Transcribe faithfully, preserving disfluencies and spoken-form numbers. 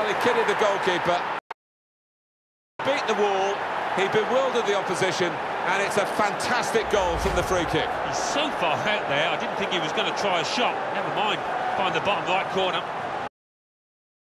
Well, he kidded the goalkeeper. Beat the wall, he bewildered the opposition, and it's a fantastic goal from the free kick. He's so far out there, I didn't think he was going to try a shot. Never mind, find the bottom right corner.